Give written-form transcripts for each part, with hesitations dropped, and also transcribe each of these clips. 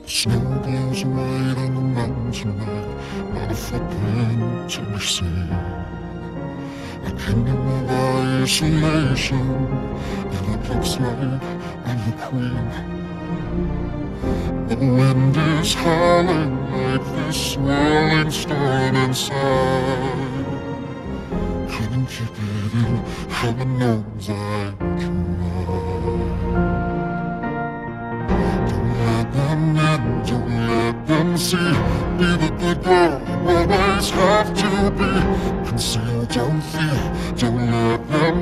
Snow glows white on the mountain tonight, not a footprint to be seen. A kingdom of isolation, and it looks like I'm the queen. The wind is howling like this swirling storm inside. Couldn't keep it in, heaven knows I tried. Don't let them see. Be the good girl you always have to be. Conceal, don't feel, don't let them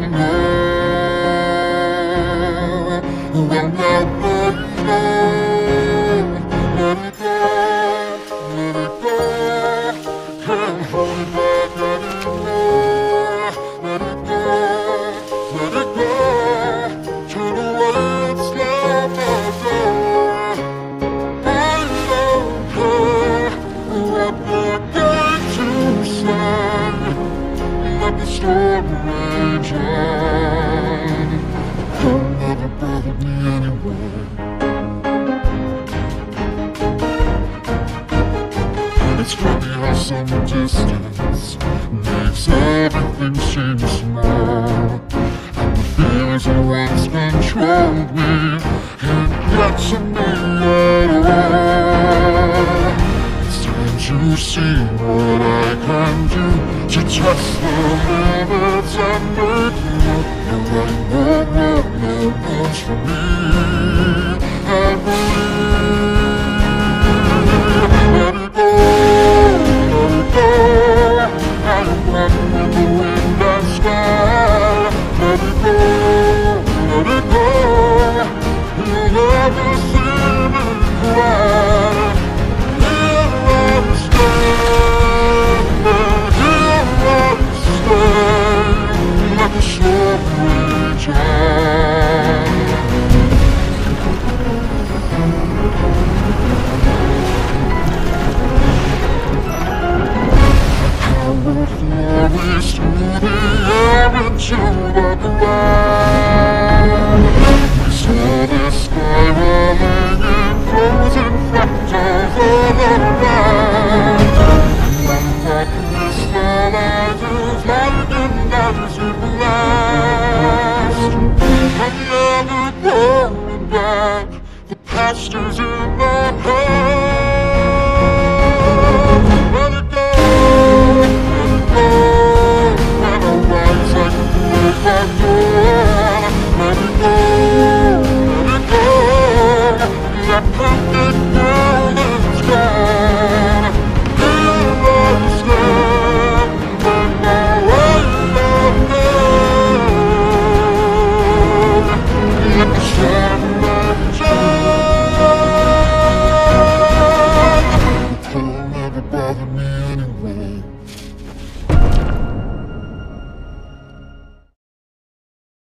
know. Well, now let it go. Let it go, let it go. Can't hold it back anymore. Let it go, let it go. Turn away and slam the door. Let the storm rage on. You'll never bother me anyway. It's funny how some distance makes everything seem small, and the fears that once controlled me can't get to me at all. It's time to see what I can do to test the limits and make you know nobody knows for me. I believe. Let it go, let it go. I am one with the wind and sky. Let it go, let it go. You'll never see me cry. Let the storm rage on. Power flurries through the air into the ground. We saw the sky rolling in frozen fractals all around. And when that crystallizes like an acid blast, I'm never going back. The past is in the past. Let it go, let it go. And I'll rise like a back door.